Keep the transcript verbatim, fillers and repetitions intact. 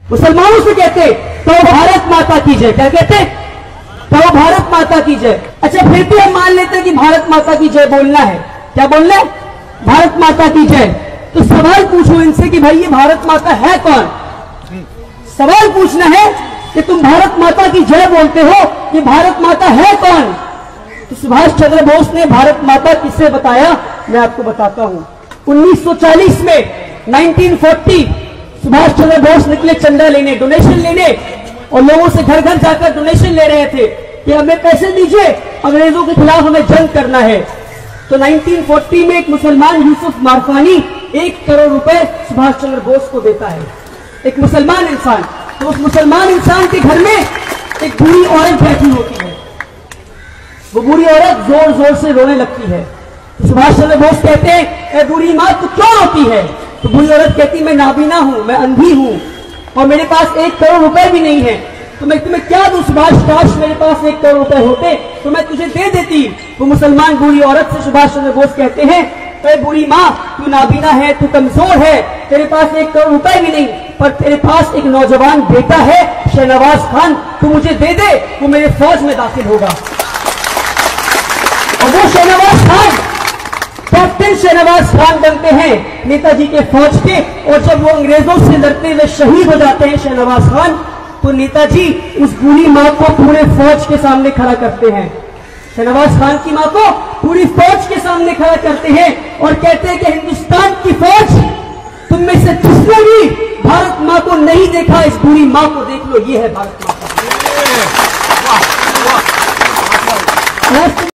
मुसलमानों से कहते तो भारत माता की जय, क्या कहते तो भारत माता की जय। अच्छा, फिर भी हम मान लेते हैं कि भारत माता की जय बोलना है, क्या बोलना है, भारत माता की जय। तो सवाल पूछो इनसे कि भाई ये भारत माता है कौन। सवाल पूछना है कि तुम भारत माता की जय बोलते हो, ये भारत माता है कौन। तो सुभाष चंद्र बोस ने भारत माता किसे बताया, मैं आपको बताता हूं। उन्नीस सौ चालीस में उन्नीस सौ चालीस सुभाष चंद्र बोस निकले चंदा लेने, डोनेशन लेने, और लोगों से घर घर जाकर डोनेशन ले रहे थे कि हमें पैसे दीजिए, अंग्रेजों के खिलाफ हमें जंग करना है। तो उन्नीस सौ चालीस में एक मुसलमान यूसुफ मारफानी एक करोड़ रुपए सुभाष चंद्र बोस को देता है, एक मुसलमान इंसान। तो उस मुसलमान इंसान के घर में एक बूढ़ी औरत बैठी होती है, वो बूढ़ी औरत जोर जोर से रोने लगती है। तो सुभाष चंद्र बोस कहते हैं, ए बूढ़ी माँ तू क्यों रोती है। तो बूढ़ी औरत कहती, मैं नाबीना हूं, मैं अंधी हूं और मेरे पास एक करोड़ रुपए भी नहीं है, तो मैं तुम्हें क्या दूं सुभाष, काश मेरे पास एक करोड़ रुपए होते तो मैं तुझे दे देती। वो मुसलमान बूढ़ी औरत से सुभाष चंद्र बोस कहते हैं, अरे बूढ़ी माँ तू नाबीना है, तू कमजोर है, तेरे पास एक करोड़ रुपए भी नहीं, पर तेरे पास एक नौजवान बेटा है शहनवाज खान, तू मुझे दे दे, वो मेरे फौज में दाखिल होगा। और वो शहनवाज खान कैप्टन शहनवाज खान बनते हैं नेताजी के फौज के, और जब वो अंग्रेजों से लड़ते हुए शहीद हो जाते हैं शहनवाज खान, तो नेताजी उस बूढ़ी माँ को पूरे फौज के सामने खड़ा करते हैं। शहनवाज खान की माँ को पूरी फौज के सामने खड़ा करते हैं और कहते हैं कि हिंदुस्तान की फौज, तुम में से जिसने भी भारत माँ को नहीं देखा, इस बूढ़ी माँ को देख लो, ये है भारत माँ।